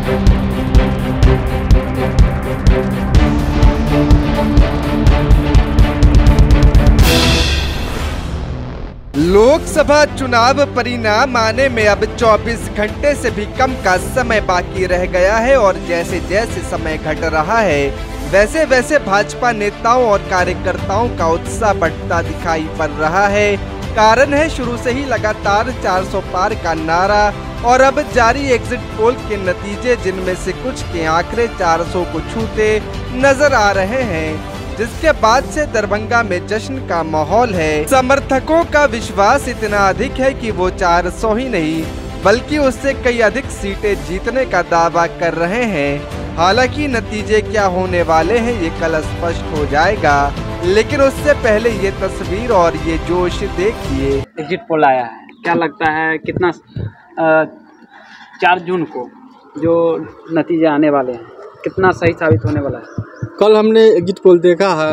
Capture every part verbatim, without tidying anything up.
लोकसभा चुनाव परिणाम आने में अब चौबीस घंटे से भी कम का समय बाकी रह गया है और जैसे जैसे समय घट रहा है वैसे वैसे भाजपा नेताओं और कार्यकर्ताओं का उत्साह बढ़ता दिखाई पड़ रहा है। कारण है शुरू से ही लगातार चार सौ पार का नारा और अब जारी एग्जिट पोल के नतीजे, जिनमें से कुछ के आंकड़े चार सौ को छूते नजर आ रहे हैं, जिसके बाद से दरभंगा में जश्न का माहौल है। समर्थकों का विश्वास इतना अधिक है कि वो चार सौ ही नहीं बल्कि उससे कई अधिक सीटें जीतने का दावा कर रहे हैं। हालांकि नतीजे क्या होने वाले हैं ये कल स्पष्ट हो जाएगा, लेकिन उससे पहले ये तस्वीर और ये जोश देखिए। एग्जिट पोल आया है, क्या लगता है कितना चार जून को जो नतीजे आने वाले हैं कितना सही साबित होने वाला है? कल हमने एग्जिट पोल देखा है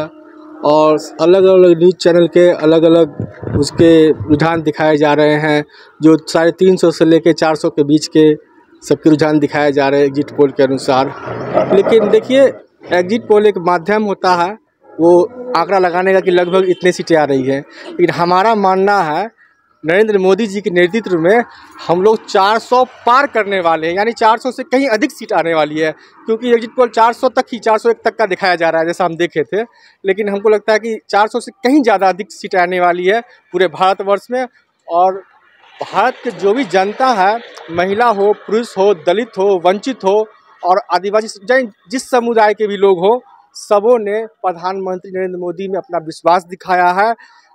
और अलग अलग न्यूज़ चैनल के अलग अलग उसके रुझान दिखाए जा रहे हैं, जो साढ़े तीन सौ से लेकर चार सौ के बीच के सबके रुझान दिखाए जा रहे हैं एग्जिट पोल के अनुसार। लेकिन देखिए, एग्जिट पोल एक माध्यम होता है वो आंकड़ा लगाने का कि लगभग इतने सीटें आ रही है, लेकिन हमारा मानना है नरेंद्र मोदी जी के नेतृत्व में हम लोग चार सौ पार करने वाले हैं, यानी चार सौ से कहीं अधिक सीट आने वाली है। क्योंकि एग्जिट पोल चार सौ तक ही चार सौ एक तक का दिखाया जा रहा है जैसा हम देखे थे, लेकिन हमको लगता है कि चार सौ से कहीं ज़्यादा अधिक सीट आने वाली है पूरे भारतवर्ष में। और भारत के जो भी जनता है, महिला हो, पुरुष हो, दलित हो, वंचित हो और आदिवासी जिस समुदाय के भी लोग हो, सबों ने प्रधानमंत्री नरेंद्र मोदी में अपना विश्वास दिखाया है।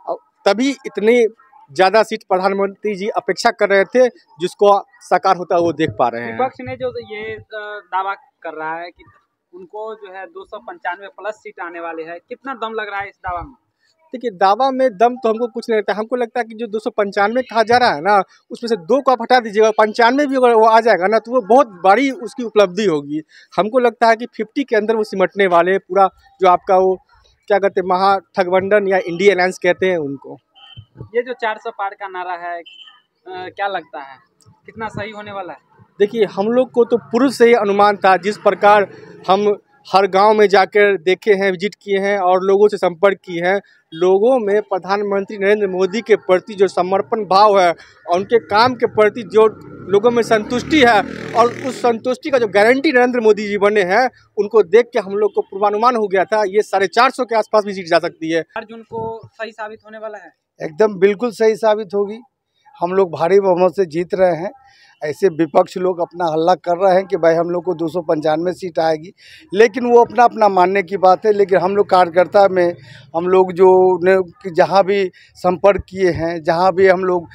तभी इतनी ज़्यादा सीट प्रधानमंत्री जी अपेक्षा कर रहे थे, जिसको साकार होता है वो देख पा रहे हैं। विपक्ष ने जो ये दावा कर रहा है कि उनको जो है दो सौ पंचानवे प्लस सीट आने वाले हैं, कितना दम लग रहा है इस दावा में? देखिए, दावा में दम तो हमको कुछ नहीं लगता। हमको लगता है कि जो दो सौ पंचानवे कहा जा रहा है ना, उसमें से दो को आप हटा दीजिएगा, पंचानवे भी अगर वो आ जाएगा ना तो वो बहुत बड़ी उसकी उपलब्धि होगी। हमको लगता है कि फिफ्टी के अंदर वो सिमटने वाले पूरा जो आपका वो क्या कहते हैं महागठबंधन या इंडिया अलायंस कहते हैं उनको। ये जो चार सौ पार का नारा है आ, क्या लगता है कितना सही होने वाला है? देखिए, हम लोग को तो पूर्व से ही अनुमान था, जिस प्रकार हम हर गांव में जाकर देखे हैं, विजिट किए हैं और लोगों से संपर्क किए हैं, लोगों में प्रधानमंत्री नरेंद्र मोदी के प्रति जो समर्पण भाव है और उनके काम के प्रति जो लोगों में संतुष्टि है और उस संतुष्टि का जो गारंटी नरेंद्र मोदी जी बने हैं, उनको देख के हम लोग को पूर्वानुमान हो गया था ये साढ़े चार सौ के आसपास भी सीट जा सकती है। चार जून को सही साबित होने वाला है? एकदम बिल्कुल सही साबित होगी। हम लोग भारी बहुमत से जीत रहे हैं। ऐसे विपक्ष लोग अपना हल्ला कर रहे हैं कि भाई हम लोग को दो सौ पंचानवे सीट आएगी, लेकिन वो अपना अपना मानने की बात है। लेकिन हम लोग कार्यकर्ता में हम लोग जो ने जहाँ भी संपर्क किए हैं, जहाँ भी हम लोग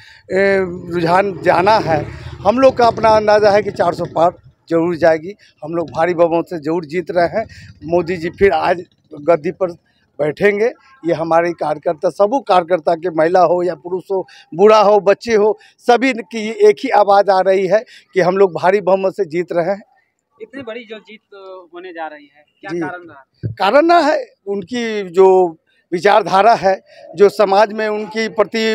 रुझान जाना है, हम लोग का अपना अंदाज़ा है कि चार सौ पार जरूर जाएगी। हम लोग भारी बहुमत से जरूर जीत रहे हैं। मोदी जी फिर आज गद्दी पर बैठेंगे। ये हमारे कार्यकर्ता, सबू कार्यकर्ता के, महिला हो या पुरुष हो, बूढ़ा हो, बच्चे हो, सभी की एक ही आवाज़ आ रही है कि हम लोग भारी बहुमत से जीत रहे हैं। इतनी बड़ी जो जीत होने जा रही है, क्या कारण रहा? कारण ना है उनकी जो विचारधारा है, जो समाज में उनकी प्रति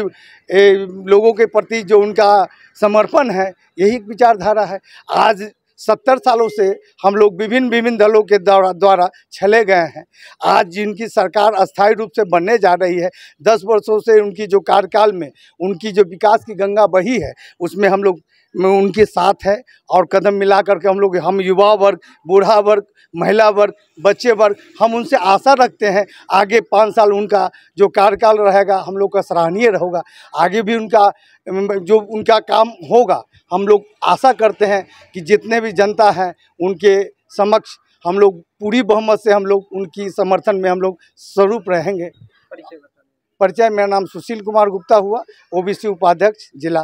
लोगों के प्रति जो उनका समर्पण है, यही विचारधारा है। आज सत्तर सालों से हम लोग विभिन्न विभिन्न दलों के द्वारा द्वारा छले गए हैं। आज जिनकी सरकार अस्थायी रूप से बनने जा रही है, दस वर्षों से उनकी जो कार्यकाल में उनकी जो विकास की गंगा बही है, उसमें हम लोग उनके साथ है और कदम मिला करके हम लोग, हम युवा वर्ग, बूढ़ा वर्ग, महिला वर्ग, बच्चे वर्ग, हम उनसे आशा रखते हैं आगे पाँच साल उनका जो कार्यकाल रहेगा हम लोग का सराहनीय रहेगा। आगे भी उनका जो उनका काम होगा, हम लोग आशा करते हैं कि जितने भी जनता है उनके समक्ष हम लोग पूरी बहुमत से हम लोग उनकी समर्थन में हम लोग स्वरूप रहेंगे। परिचय, मेरा नाम सुशील कुमार गुप्ता हुआ, ओबीसी उपाध्यक्ष जिला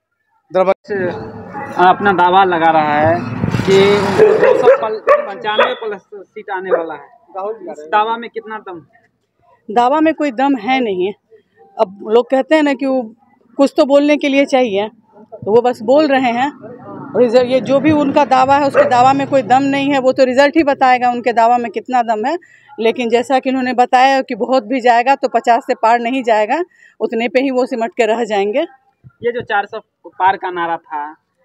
दरभंगा। अपना दावा लगा रहा है कि दो सौ पंचानवे प्लस सीट आने वाला है। इस दावा में कितना दम? दावा में कोई दम है नहीं है। अब लोग कहते हैं ना कि वो कुछ तो बोलने के लिए चाहिए, तो वो बस बोल रहे हैं। रिजल्ट, ये जो भी उनका दावा है उसके दावा में कोई दम नहीं है, वो तो रिजल्ट ही बताएगा उनके दावा में कितना दम है। लेकिन जैसा कि उन्होंने बताया कि बहुत भी जाएगा तो पचास से पार नहीं जाएगा, उतने पे ही वो सिमट के रह जाएंगे। ये जो चार सौ पार का नारा था,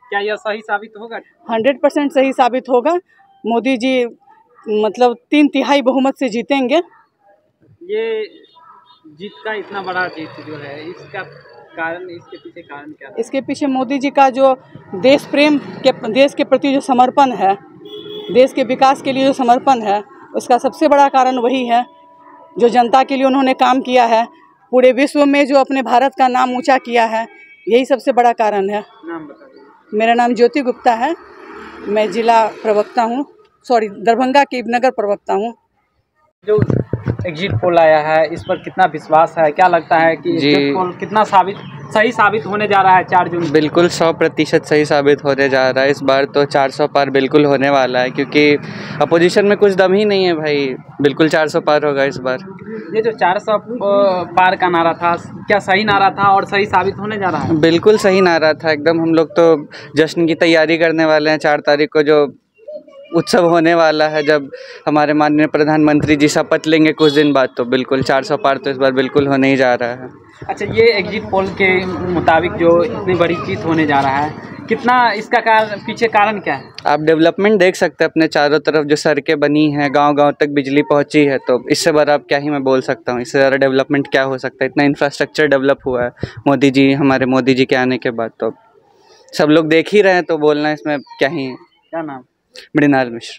क्या यह सही साबित होगा? हंड्रेड परसेंट सही साबित होगा। मोदी जी मतलब तीन तिहाई बहुमत से जीतेंगे। ये जीत का इतना बड़ा जीत जो है, इसका कारण, इसके पीछे कारण क्या है? इसके पीछे मोदी जी का जो देश प्रेम के, देश के प्रति जो समर्पण है, देश के विकास के लिए जो समर्पण है, उसका सबसे बड़ा कारण वही है। जो जनता के लिए उन्होंने काम किया है, पूरे विश्व में जो अपने भारत का नाम ऊंचा किया है, यही सबसे बड़ा कारण है। नाम बता दीजिए। मेरा नाम ज्योति गुप्ता है, मैं जिला प्रवक्ता हूँ, सॉरी दरभंगा की नगर प्रवक्ता हूँ। जो एग्जिट पोल आया है, इस पर कितना विश्वास है? क्या लगता है कि एग्जिट पोल कितना साबित सही साबित होने जा रहा है चार जून? बिल्कुल सौ प्रतिशत सही साबित होने जा रहा है। इस बार तो चार सौ पार बिल्कुल होने वाला है, क्योंकि अपोजिशन में कुछ दम ही नहीं है भाई। बिल्कुल चार सौ पार होगा इस बार। ये जो चार सौ पार का नारा था, क्या सही नारा था और सही साबित होने जा रहा है? बिल्कुल सही नारा था एकदम। हम लोग तो जश्न की तैयारी करने वाले हैं। चार तारीख को जो उत्सव होने वाला है, जब हमारे माननीय प्रधानमंत्री जी शपथ लेंगे कुछ दिन बाद, तो बिल्कुल चार सौ पार तो इस बार बिल्कुल होने ही जा रहा है। अच्छा, ये एग्जिट पोल के मुताबिक जो इतनी बड़ी जीत होने जा रहा है, कितना इसका कारण, पीछे कारण क्या है? आप डेवलपमेंट देख सकते हैं अपने चारों तरफ, जो सड़कें बनी हैं, गांव-गांव तक बिजली पहुंची है, तो इससे बड़ा अब क्या ही मैं बोल सकता हूं। इससे ज़्यादा डेवलपमेंट क्या हो सकता है? इतना इंफ्रास्ट्रक्चर डेवलप हुआ है मोदी जी, हमारे मोदी जी के आने के बाद, तो सब लोग देख ही रहे हैं, तो बोलना इसमें क्या ही। क्या नाम? मृणाल मिश्रा।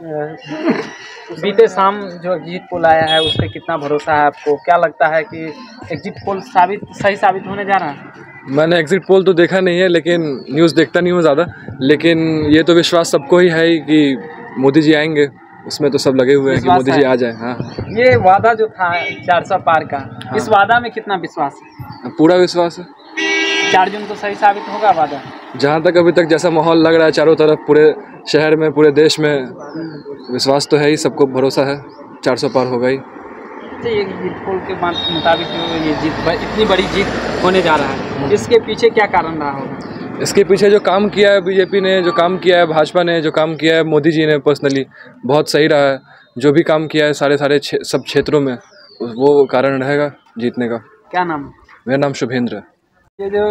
बीते शाम जो एग्जिट पोल आया है, उस पर कितना भरोसा है आपको? क्या लगता है कि एग्जिट पोल साबित सही साबित होने जा रहा है? मैंने एग्जिट पोल तो देखा नहीं है, लेकिन न्यूज़ देखता नहीं हूँ ज़्यादा, लेकिन ये तो विश्वास सबको ही है कि मोदी जी आएंगे। उसमें तो सब लगे हुए हैं कि मोदी जी आ जाए। हाँ, ये वादा जो था चार सौ पार का, हाँ। इस वादा में कितना विश्वास है? पूरा विश्वास है। चार जून तो सही साबित होगा वादा? जहाँ तक अभी तक जैसा माहौल लग रहा है चारों तरफ, पूरे शहर में, पूरे देश में, विश्वास तो है ही, सबको भरोसा है चार सौ पार होगा ही। ये एग्जिट पोल के मुताबिक जो ये जीत, इतनी बड़ी जीत होने जा रहा है, इसके पीछे क्या कारण रहा होगा? इसके पीछे जो काम किया है बीजेपी ने, जो काम किया है भाजपा ने, जो काम किया है मोदी जी ने पर्सनली, बहुत सही रहा है। जो भी काम किया है सारे सारे छे, सब क्षेत्रों में, वो कारण रहेगा जीतने का। क्या नाम? मेरा नाम शुभेंद्र है। ये जो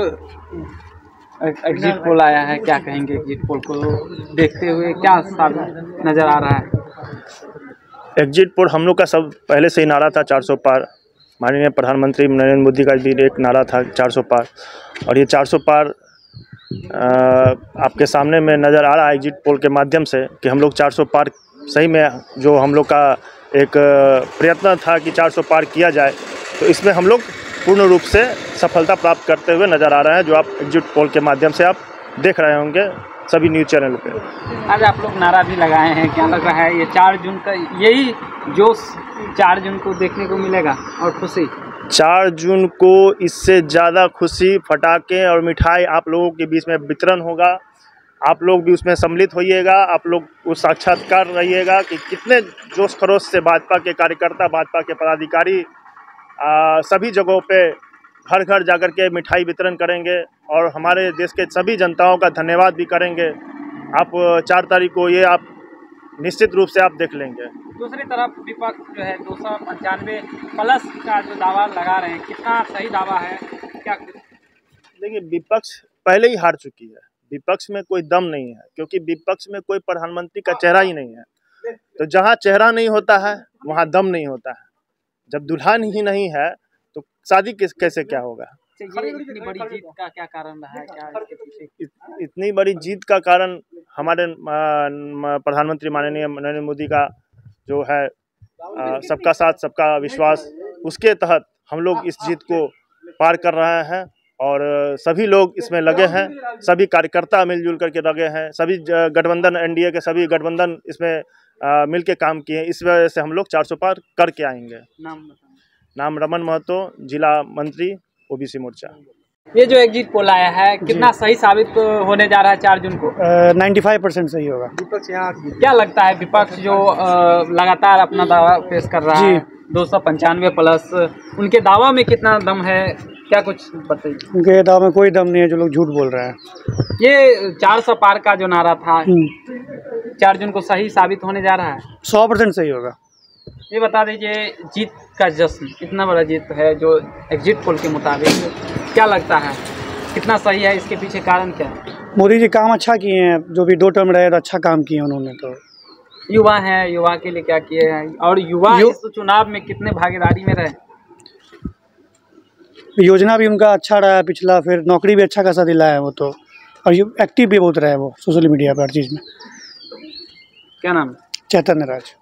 एग्जिट पोल आया है, क्या कहेंगे एग्जिट पोल को देखते हुए, क्या साबित नज़र आ रहा है? एग्जिट पोल हम लोग का सब पहले से ही नारा था चार सौ पार। माननीय प्रधानमंत्री नरेंद्र मोदी का भी एक नारा था चार सौ पार, और ये चार सौ पार आ, आपके सामने में नज़र आ रहा है एग्जिट पोल के माध्यम से कि हम लोग चार सौ पार सही में, जो हम लोग का एक प्रयत्न था कि चार सौ पार किया जाए, तो इसमें हम लोग पूर्ण रूप से सफलता प्राप्त करते हुए नज़र आ रहे हैं, जो आप एग्जिट पोल के माध्यम से आप देख रहे होंगे सभी न्यूज़ चैनल पे। आज आप लोग नारा भी लगाए हैं, क्या लग रहा है ये चार जून का यही जोश चार जून को देखने को मिलेगा और खुशी? चार जून को इससे ज़्यादा खुशी, फटाके और मिठाई आप लोगों के बीच में वितरण होगा। आप लोग भी उसमें सम्मिलित होइएगा, आप लोग उस साक्षात्कार रहिएगा कि कितने जोश खरोश से भाजपा के कार्यकर्ता, भाजपा के पदाधिकारी आ, सभी जगहों पे घर घर जाकर के मिठाई वितरण करेंगे और हमारे देश के सभी जनताओं का धन्यवाद भी करेंगे। आप चार तारीख को ये आप निश्चित रूप से आप देख लेंगे। दूसरी तरफ विपक्ष जो है दो सौ पंचानवे प्लस का जो दावा लगा रहे हैं, कितना सही दावा है? क्या देखिए, विपक्ष पहले ही हार चुकी है। विपक्ष में कोई दम नहीं है, क्योंकि विपक्ष में कोई प्रधानमंत्री का चेहरा ही नहीं है। तो जहाँ चेहरा नहीं होता है वहाँ दम नहीं होता है। जब दुल्हन ही नहीं है तो शादी किस कैसे क्या होगा? ये इतनी बड़ी जीत का क्या कारण रहा है? क्या इसके पीछे इत, इतनी बड़ी जीत का कारण हमारे प्रधानमंत्री माननीय नरेंद्र मोदी का जो है आ, सबका साथ सबका विश्वास, उसके तहत हम लोग इस जीत को पार कर रहे हैं और सभी लोग इसमें लगे हैं। सभी कार्यकर्ता मिलजुल करके लगे हैं। सभी गठबंधन, एनडीए के सभी गठबंधन इसमें आ, मिल के काम किए। इस वजह से हम लोग चार सौ पार करके आएंगे। नाम नाम रमन महतो, जिला मंत्री ओबीसी मोर्चा। ये जो एग्जिट पोल आया है, कितना सही साबित होने जा रहा है चार जून को? नाइन्टी फाइव परसेंट सही होगा। विपक्ष यहाँ क्या लगता है, विपक्ष जो आ, लगातार अपना दावा पेश कर रहा है दो सौ पंचानवे प्लस, उनके दावा में कितना दम है? क्या कुछ बताइए। उनके दावा में कोई दम नहीं है, जो लोग झूठ बोल रहे हैं। ये चार सौ पार का जो नारा था चार जून को सही साबित होने जा रहा है? सौ परसेंट सही होगा। ये बता दीजिए, जीत का जश्न, इतना बड़ा जीत है जो एग्जिट पोल के मुताबिक, क्या लगता है कितना सही है? इसके पीछे कारण क्या है? मोदी जी काम अच्छा किए हैं, जो भी दो टर्म रहे तो अच्छा काम किए उन्होंने। तो युवा हैं, युवा के लिए क्या किए हैं और युवा यु... इस चुनाव में कितने भागीदारी में रहे? योजना भी उनका अच्छा रहा है पिछला, फिर नौकरी भी अच्छा खासा दिलाया है वो तो, और एक्टिव भी बहुत रहे वो सोशल मीडिया पर हर चीज़ में। क्या नाम? चैतन्य राज।